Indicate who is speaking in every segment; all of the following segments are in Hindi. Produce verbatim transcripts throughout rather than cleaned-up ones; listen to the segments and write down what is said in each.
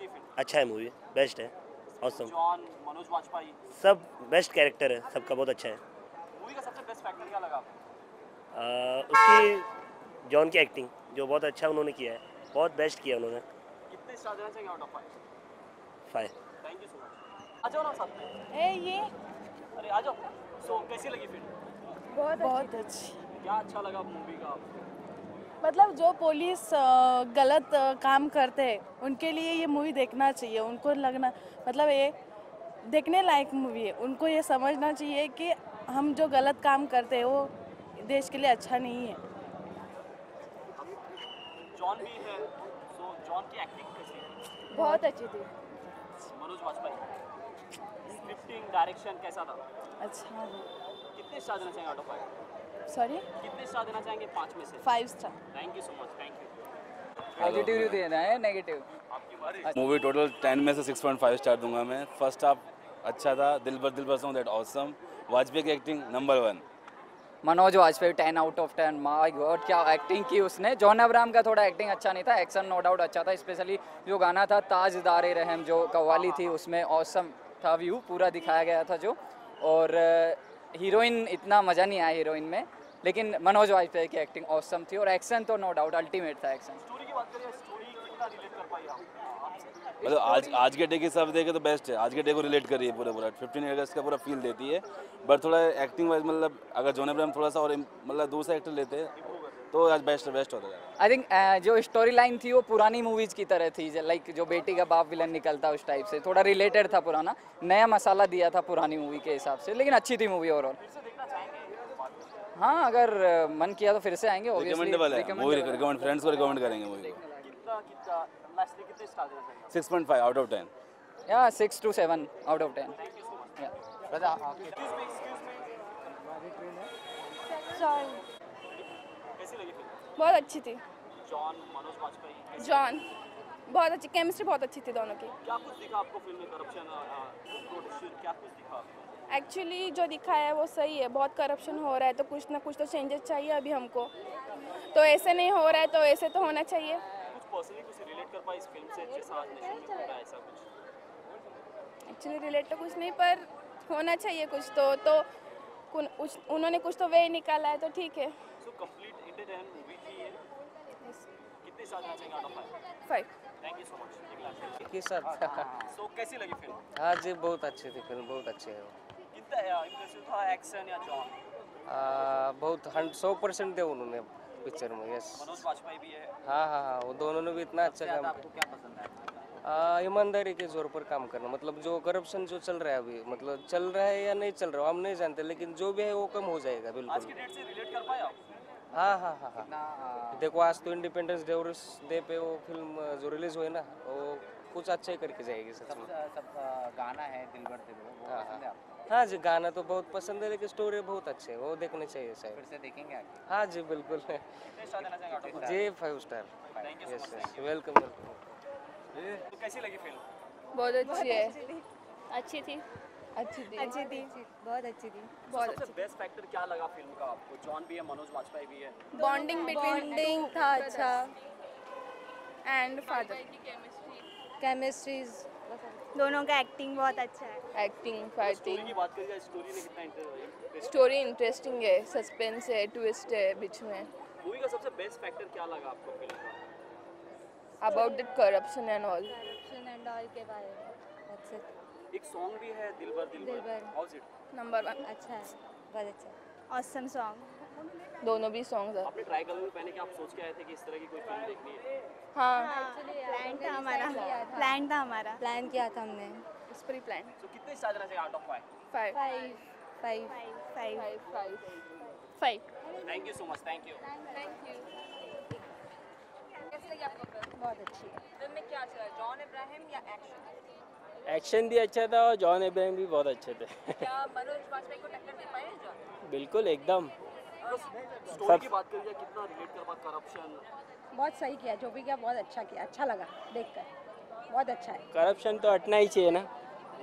Speaker 1: लगी फिल्म?
Speaker 2: अच्छा है मूवी, बेस्ट है, ऑसम।
Speaker 1: जॉन, मनोज वाजपेयी,
Speaker 2: सब बेस्ट कैरेक्टर है, सबका बहुत अच्छा है।
Speaker 1: मूवी का सबसे बेस्ट फैक्टर क्या लगा आपको?
Speaker 2: आ, उसकी जॉन की एक्टिंग जो बहुत अच्छा उन्होंने किया है, बहुत बेस्ट किया उन्होंने।
Speaker 1: कितने स्टार देना चाहिए out of five?
Speaker 2: Five.
Speaker 1: Thank you so much. आ जाओ ना साथ में।
Speaker 3: ए ये
Speaker 1: अरे आ जाओ। सो कैसी लगी फिल्म?
Speaker 3: बहुत बहुत अच्छी।
Speaker 1: क्या अच्छा लगा मूवी का आपको?
Speaker 3: मतलब जो पुलिस अ, गलत अ, काम करते हैं उनके लिए ये मूवी देखना चाहिए। उनको लगना मतलब ये देखने लायक मूवी है। उनको ये समझना चाहिए कि हम जो गलत काम करते हैं वो देश के लिए अच्छा नहीं है।
Speaker 1: जॉन भी है, सो जॉन की एक्टिंग कैसी थी?
Speaker 3: बहुत अच्छी थी।
Speaker 1: मनोज वाजपेयी, स्क्रिप्टिंग डायरेक्शन कैसा था?
Speaker 3: अच्छा
Speaker 1: कितने स्टार देना चाहेंगे आउट ऑफ फाइव?
Speaker 3: सॉरी
Speaker 1: कितने स्टार देना चाहेंगे पाँच में से?
Speaker 3: Five star.
Speaker 1: Thank you so much, thank you.
Speaker 4: Positive देना है, नेगेटिव।
Speaker 1: आपकी बारी।
Speaker 5: मूवी टोटल टेन में से सिक्स पॉइंट फाइव स्टार दूंगा मैं। फर्स्ट हाफ अच्छा था, दिल भर दिल भर सॉन्ग दैट ऑसम। वाजपेयी की acting number one.
Speaker 4: Manoj Vajpayee ten out of ten. My god क्या एक्टिंग की उसने। जॉन अब्राहम का थोड़ा एक्टिंग अच्छा नहीं था, एक्शन नो डाउट अच्छा था। स्पेशली जो गाना था ताजदारे रहम जो कव्वाली थी उसमें ऑसम था, व्यू पूरा दिखाया गया था जो। और हीरोइन इतना मज़ा नहीं आया हीरोइन में, लेकिन मनोज वाजपेयी की एक्टिंग ऑसम थी। और एक्शन तो नो डाउट अल्टीमेट था एक्शन।
Speaker 1: स्टोरी की बात करें, स्टोरी कितना रिलेट कर पाई आप?
Speaker 5: मतलब आज आज के डे के हिसाब से देखे तो बेस्ट है। आज के डे को रिलेट करिए है पूरा पूरा फिफ्टीन अगस्त का पूरा फील देती है। बट थोड़ा एक्टिंग वाइज मतलब अगर जॉन अब्राहम थोड़ा सा और मतलब दूसरा एक्टर लेते तो आज बेस्ट बेस्ट होता है।
Speaker 4: आई थिंक जो स्टोरी लाइन थी वो पुरानी मूवीज़ की तरह थी, लाइक जो बेटी का बाप विलन निकलता उस टाइप से थोड़ा रिलेटेड था। पुराना नया मसाला दिया था पुरानी मूवी के हिसाब से, लेकिन अच्छी थी मूवी ओवरऑल। हाँ अगर मन किया तो फिर से आएंगे।
Speaker 5: रिकमेंडेबल है मूवी, रिकमेंड फ्रेंड्स को रिकमेंड करेंगे मूवी को।
Speaker 1: कितना कितना लास्टली कितने स्टार देना चाहेंगे?
Speaker 5: Six point five out of ten.
Speaker 4: या six two seven out of ten.
Speaker 1: Excuse me, excuse me.
Speaker 3: Sorry
Speaker 1: कैसी लगी फिल्म?
Speaker 3: बहुत अच्छी थी।
Speaker 1: जॉन, मनोज वाजपेयी,
Speaker 3: जॉन बहुत अच्छी, केमिस्ट्री बहुत अच्छी थी दोनों की।
Speaker 1: क्या कुछ दिखा आपको फिल्म में? करप्शन, प्रोटेक्शन, क्या कुछ दिखा आपको?
Speaker 3: एक्चुअली जो दिखाया है वो सही है। बहुत करप्शन हो रहा है तो कुछ ना कुछ तो चेंजेस चाहिए अभी हमको। तो ऐसे नहीं हो रहा है तो ऐसे तो होना चाहिए।
Speaker 1: कुछ पर्सनली कुछ रिलेट कर पाए इस फिल्म से, जैसा आज नेशन में हो रहा है ऐसा कुछ?
Speaker 3: एक्चुअली रिलेट तो कुछ नहीं, पर होना चाहिए कुछ तो तो कुन, उस, उन्होंने कुछ तो वे निकाला है तो ठीक है।
Speaker 1: सो कंप्लीट एंटरटेनमेंट मूवी थी ये। कितने स्टार देना चाहेंगे out of five?
Speaker 3: Five.
Speaker 1: Thank you so much.
Speaker 6: कि सर
Speaker 1: सो कैसी लगी फिल्म?
Speaker 6: हाँ जी बहुत अच्छी थी फिल्म, बहुत अच्छी है वो।
Speaker 1: कितना इंप्रेसिव था एक्शन या जॉन?
Speaker 6: आ, बहुत हंड सौ परसेंट दे उन्होंने पिक्चर में। यस
Speaker 1: मनोज वाजपेयी भी है।
Speaker 6: हाँ हाँ हाँ वो दोनों ने भी इतना अच्छा काम
Speaker 1: आपको क्या पसंद है?
Speaker 6: किया। ईमानदारी के जोर पर काम करना, मतलब जो करप्शन जो चल रहा है अभी, मतलब चल रहा है या नहीं चल रहा हम नहीं जानते, लेकिन जो भी है वो कम हो जाएगा
Speaker 1: आज की
Speaker 6: बिल्कुल।
Speaker 1: डेट से रिलेट कर पाए आप?
Speaker 6: हाँ हाँ हाँ हाँ देखो आज तो इंडिपेंडेंस डे और इस डे पे वो फिल्म जो रिलीज हुई ना वो कुछ अच्छा ही करके जाएगी सच में।
Speaker 7: सब गाना है दिल भर दिल भर, वो
Speaker 6: हाँ
Speaker 7: पसंद है
Speaker 6: हाँ
Speaker 7: आपको?
Speaker 6: हाँ जी गाना तो बहुत पसंद है, लेकिन स्टोरी बहुत अच्छी है, वो देखने चाहिए
Speaker 7: फिर
Speaker 6: शायद।
Speaker 7: से देखेंगे आगे?
Speaker 6: हाँ जी बिल्कुल।
Speaker 1: कितने स्टार देना चाहेंगे आउट ऑफ फाइव?
Speaker 6: जी five star.
Speaker 1: Thank you so
Speaker 6: yes
Speaker 1: much.
Speaker 6: Yes welcome welcome.
Speaker 1: तो कैसी लगी फिल्म?
Speaker 3: बहुत अच्छी है।
Speaker 8: अच्छी थी
Speaker 3: अच्छी थी
Speaker 8: अच्छी थी बहुत अच्छी थी।
Speaker 3: बहुत
Speaker 1: सबसे बेस्ट फैक्टर क्या लगा फिल्म का आपको? जॉन भी है, मनोज वाजपेयी भी है।
Speaker 3: बॉन्डिंग बिटवीन
Speaker 8: बॉन्डिंग था अच्छा,
Speaker 3: एंड फादर।
Speaker 8: केमिस्ट्रीज दोनों का एक्टिंग बहुत अच्छा है।
Speaker 3: एक्टिंग,
Speaker 1: स्टोरी
Speaker 3: फाइटिंग,
Speaker 1: की बात करिए, स्टोरी में कितना इंटरेस्ट?
Speaker 3: स्टोरी इंटरेस्टिंग है, सस्पेंस है, ट्विस्ट है बीच में।
Speaker 1: मूवी का सबसे बेस्ट फैक्टर क्या लगा आपको फिल्म का?
Speaker 3: About the corruption and all.
Speaker 8: Corruption and all के बारे में। That's it.
Speaker 1: एक सॉन्ग भी है दिल भर दिल
Speaker 8: दिल
Speaker 1: भर,
Speaker 8: भर।
Speaker 1: How is it?
Speaker 3: Number one.
Speaker 8: अच्छा है, बहुत अच्छा है। Awesome song.
Speaker 3: दोनों भी सॉन्ग्स हैं।
Speaker 1: आपने ट्राई कलर में पहने के आप सोच के आए थे कि इस तरह की कोई फिल्म देखनी है?
Speaker 3: हाँ
Speaker 8: प्लान था हमारा, प्लान था हमारा, प्लान किया था हमने।
Speaker 3: It's pre plan.
Speaker 1: सो कितने स्टार देना चाहिए out of five?
Speaker 3: Five
Speaker 8: five five five
Speaker 3: five five
Speaker 8: five.
Speaker 1: Thank you so much, thank you.
Speaker 3: Thank you. कैसी लगी आपको फिल्म?
Speaker 8: बहुत अच्छी है।
Speaker 3: फिल्म में क्या अच्छा है, जॉन इब्राहिम या एक्शन?
Speaker 9: एक्शन भी अच्छा था और जॉन इब्राहिम भी बहुत अच्छे थे।
Speaker 3: क्या मनोज वाजपेयी को टक्कर दे पाए जॉन?
Speaker 9: बिल्कुल एकदम।
Speaker 1: स्टोरी की बात करिए, कितना रिलेट कर पा? करप्शन
Speaker 10: बहुत सही किया, जो भी किया बहुत अच्छा किया, अच्छा लगा देखकर, बहुत अच्छा है।
Speaker 9: करप्शन तो हटना ही चाहिए ना।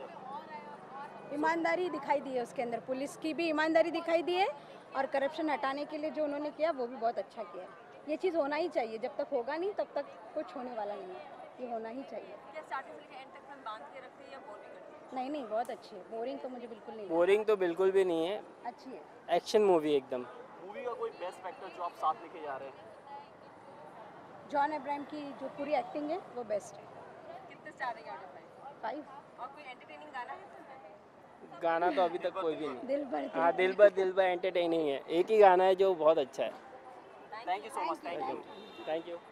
Speaker 10: ईमानदारी दिखाई दी है उसके अंदर, पुलिस की भी ईमानदारी दिखाई दी है और करप्शन हटाने के लिए जो उन्होंने किया वो भी बहुत अच्छा किया है। ये चीज़ होना ही चाहिए, जब तक होगा नहीं तब तक कुछ होने वाला नहीं है। ये होना ही चाहिए।
Speaker 11: क्या स्टार्टिंग से लेकर एंड तक फिल्म बांध के रखती है या बोर भी करती है?
Speaker 10: नहीं नहीं बहुत अच्छी है, बोरिंग तो मुझे बिल्कुल नहीं
Speaker 9: बोरिंग तो बिल्कुल भी नहीं है,
Speaker 10: लगी। अच्छी है।
Speaker 9: एक्शन मूवी एकदम।
Speaker 1: मूवी का कोई बेस्ट फैक्टर जो आप साथ लेके जा रहे हैं?
Speaker 10: जॉन अब्राहम की जो पूरी एक्टिंग है वो बेस्ट है।
Speaker 11: कितने स्टार देंगे आउट ऑफ फाइव?
Speaker 10: फाइव।
Speaker 11: और कोई एंटरटेनिंग गाना है फिल्म में?
Speaker 9: गाना तो अभी तक कोई भी नहीं।
Speaker 10: दिल भर
Speaker 9: हाँ, दिल भर दिल भर एंटरटेनिंग है, एक ही गाना है जो बहुत अच्छा है।
Speaker 1: Thank you so much. Thank you
Speaker 9: thank you.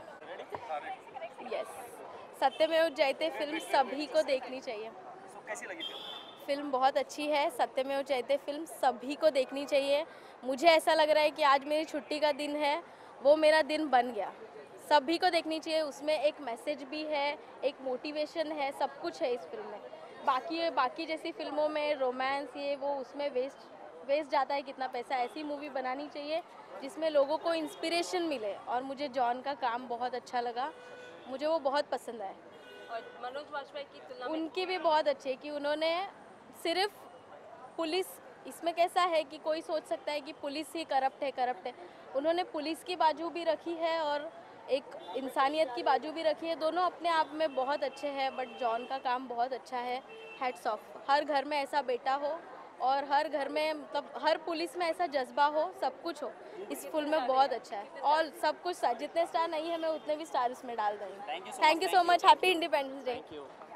Speaker 3: Yes, Satyamev Jayate film सभी को देखनी चाहिए।
Speaker 1: सो कैसी लगी फिल्म?
Speaker 3: फिल्म बहुत अच्छी है। सत्यमेव जयते फिल्म सभी को देखनी चाहिए। मुझे ऐसा लग रहा है कि आज मेरी छुट्टी का दिन है, वो मेरा दिन बन गया। सभी को देखनी चाहिए, उसमें एक मैसेज भी है, एक मोटिवेशन है, सब कुछ है इस फिल्म में। बाकी बाकी जैसी फिल्मों में रोमांस ये वो उसमें वेस्ट वेस्ट जाता है कितना पैसा। ऐसी मूवी बनानी चाहिए जिसमें लोगों को इंस्पिरेशन मिले, और मुझे जॉन का काम बहुत अच्छा लगा, मुझे वो बहुत पसंद आया।
Speaker 11: और मनोज वाजपेयी की तुलना में
Speaker 3: उनकी भी बहुत अच्छी है कि उन्होंने सिर्फ पुलिस, इसमें कैसा है कि कोई सोच सकता है कि पुलिस ही करप्ट है करप्ट है उन्होंने पुलिस की बाजू भी रखी है और एक इंसानियत की बाजू भी रखी है। दोनों अपने आप में बहुत अच्छे हैं, बट जॉन का काम बहुत अच्छा है। Hats off. हर घर में ऐसा बेटा हो और हर घर में मतलब हर पुलिस में ऐसा जज्बा हो, सब कुछ हो। इस फिल्म में बहुत अच्छा है और सब कुछ। जितने स्टार नहीं है मैं उतने भी स्टार इसमें डाल दूँगी। Thank you so much. Happy independence day.